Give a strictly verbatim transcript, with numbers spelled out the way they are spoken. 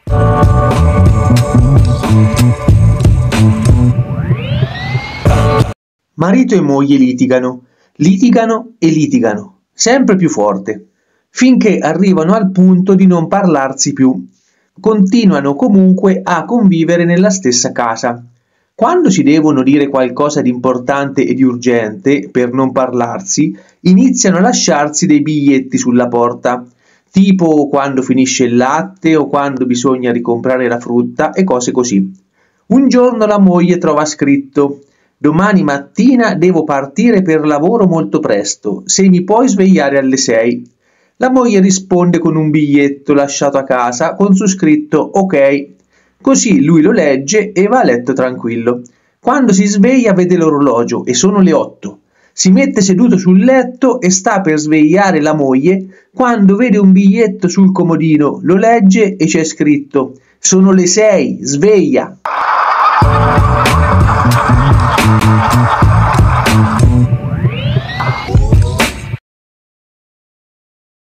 Marito e moglie litigano, litigano e litigano, sempre più forte, finché arrivano al punto di non parlarsi più. Continuano comunque a convivere nella stessa casa. Quando si devono dire qualcosa di importante e di urgente, per non parlarsi, iniziano a lasciarsi dei biglietti sulla porta, tipo quando finisce il latte o quando bisogna ricomprare la frutta e cose così. Un giorno la moglie trova scritto: domani mattina devo partire per lavoro molto presto, se mi puoi svegliare alle sei. La moglie risponde con un biglietto lasciato a casa con su scritto ok. Così lui lo legge e va a letto tranquillo. Quando si sveglia vede l'orologio e sono le otto. Si mette seduto sul letto e sta per svegliare la moglie quando vede un biglietto sul comodino, lo legge e c'è scritto: sono le sei, sveglia!